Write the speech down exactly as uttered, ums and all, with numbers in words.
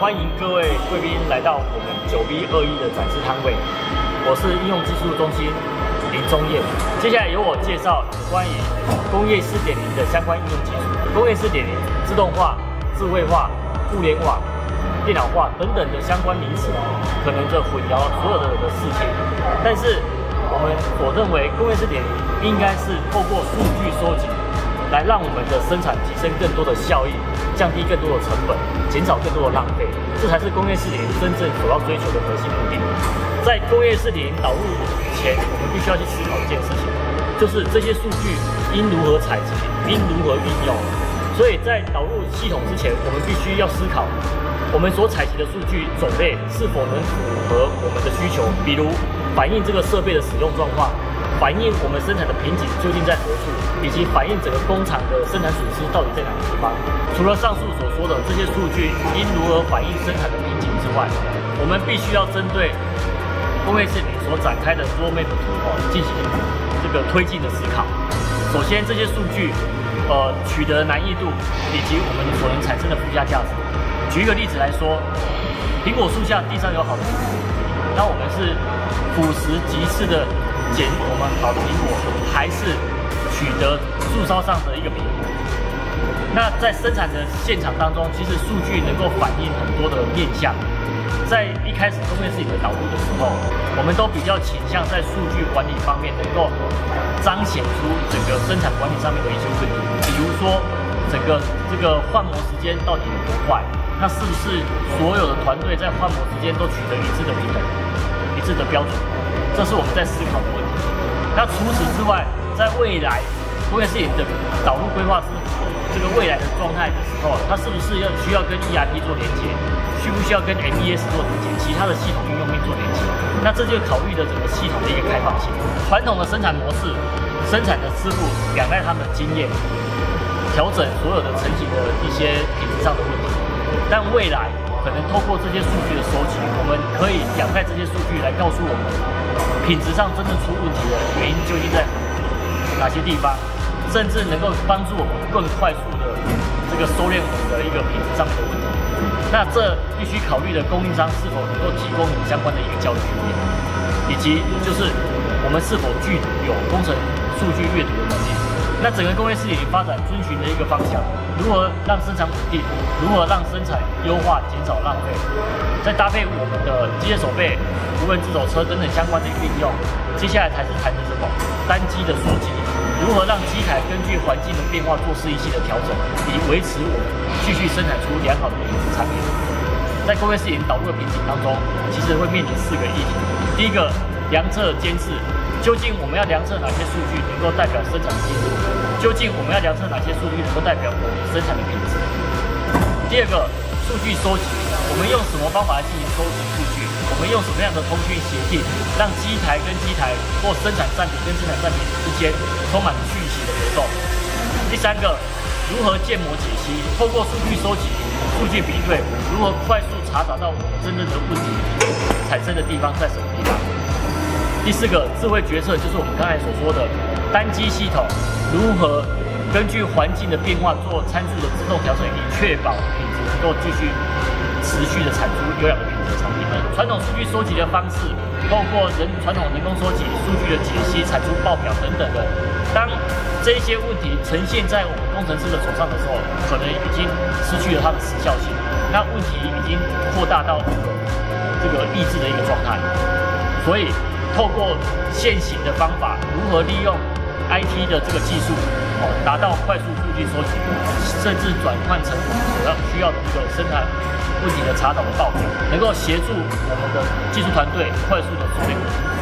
欢迎各位贵宾来到我们九 V 二一的展示摊位。我是应用技术中心林宗彦，接下来由我介绍有关于工业 四点零 的相关应用技术。工业 四点零 自动化、智慧化、互联网、电脑化等等的相关名词，可能这混淆所有的人的视听。但是我们所认为工业 四点零 应该是透过数据收集，来让我们的生产提升更多的效益，降低更多的成本，减少更多的浪费，这才是工业 四点零 真正所要追求的核心目的。在工业 四点零 导入前，我们必须要去思考一件事情，就是这些数据应如何采集，应如何运用。所以在导入系统之前，我们必须要思考，我们所采集的数据种类是否能符合我们的需求，比如反映这个设备的使用状况，反映我们生产的瓶颈究竟在何处，以及反映整个工厂的生产损失到底在哪个地方。除了上述所说的这些数据应如何反映生产的瓶颈之外，我们必须要针对工业 四点零 所展开的 roadmap 图哦进行这个推进的思考。首先，这些数据呃取得难易度以及我们所能产生的附加价值。举一个例子来说，苹果树下地上有好的苹果，那我们是腐蚀极致的捡我们好的苹果，还是取得树梢上的一个苹果？那在生产的现场当中，其实数据能够反映很多的面向。在一开始工业 四点零 的导入的时候，我们都比较倾向在数据管理方面能够彰显出整个生产管理上面的一些问题，比如说整个这个换模时间到底有多快？那是不是所有的团队在换模时间都取得一致的平等、一致的标准？这是我们在思考的问题。那除此之外，在未来工业 四点零 的导入规划之这个未来的状态的时候，它是不是要需要跟 E R P 做连接？需不需要跟 M E S 做连接？其他的系统应用面做连接？那这就考虑了整个系统的一个开放性。传统的生产模式，生产的师傅仰赖他们的经验，调整所有的成型的一些品质上的问题。但未来可能透过这些数据的收集，我们可以仰赖这些数据来告诉我们品质上真正出问题的原因究竟在哪些地方，甚至能够帮助我们更快速的这个收敛我们的一个品质上面的问题。那这必须考虑的供应商是否能够提供你相关的一个教育训练，以及就是我们是否具有工程数据阅读的能力。那整个工业 四点零 发展遵循的一个方向，如何让生产稳定，如何让生产优化，减少浪费，再搭配我们的机械手背、无人自走车等等相关的运用，接下来才是谈的什么单机的数据，如何让机台根据环境的变化做适应性的调整，以维持我们继续生产出良好的品质产品。在工业 四点零 导入的瓶颈当中，其实会面临四个议题。第一个，量测监视。究竟我们要量测哪些数据能够代表生产的进度？究竟我们要量测哪些数据能够代表我们生产的品质？第二个，数据收集，我们用什么方法来进行收集数据？我们用什么样的通讯协定，让机台跟机台或生产站点跟生产站点之间充满讯息的流动？第三个，如何建模解析？透过数据收集、数据比对，如何快速查找到我们真正的问题产生的地方在什么地方？第四个，智慧决策，就是我们刚才所说的单机系统如何根据环境的变化做参数的自动调整，以确保品质能够继续持续的产出优良的品质产品。传统数据收集的方式，透过人传统人工收集、数据的解析、产出报表等等的，当这些问题呈现在我们工程师的手上的时候，可能已经失去了它的时效性，那问题已经扩大到这个抑制的一个状态，所以透过现行的方法，如何利用 I T 的这个技术，哦，达到快速数据收集，甚至转换成我们所要需要的一个生产问题的查找的报表，能够协助我们的技术团队快速的处理问题。